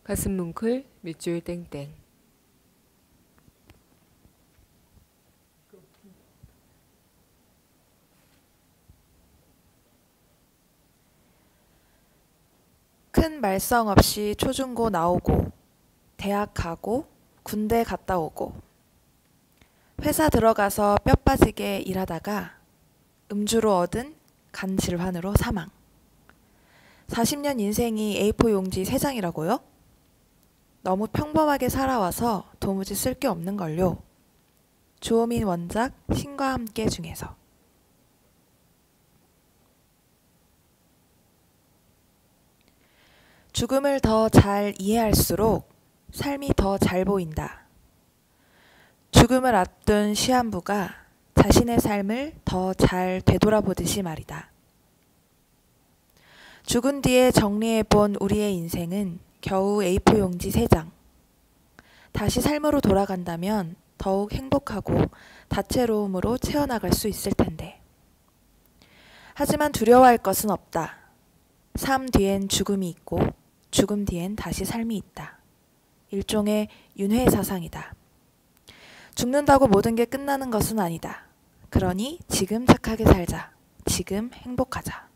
가슴 뭉클 밑줄 땡땡. 큰 말썽 없이 초중고 나오고 대학 가고 군대 갔다 오고 회사 들어가서 뼈 빠지게 일하다가 음주로 얻은 간 질환으로 사망. 40년 인생이 A4 용지 3장이라고요? 너무 평범하게 살아와서 도무지 쓸 게 없는걸요. 주호민 원작 신과 함께 중에서. 죽음을 더 잘 이해할수록 삶이 더 잘 보인다. 죽음을 앞둔 시한부가 자신의 삶을 더 잘 되돌아보듯이 말이다. 죽은 뒤에 정리해본 우리의 인생은 겨우 A4 용지 3장. 다시 삶으로 돌아간다면 더욱 행복하고 다채로움으로 채워나갈 수 있을 텐데. 하지만 두려워할 것은 없다. 삶 뒤엔 죽음이 있고 죽음 뒤엔 다시 삶이 있다. 일종의 윤회 사상이다. 죽는다고 모든 게 끝나는 것은 아니다. 그러니 지금 착하게 살자. 지금 행복하자.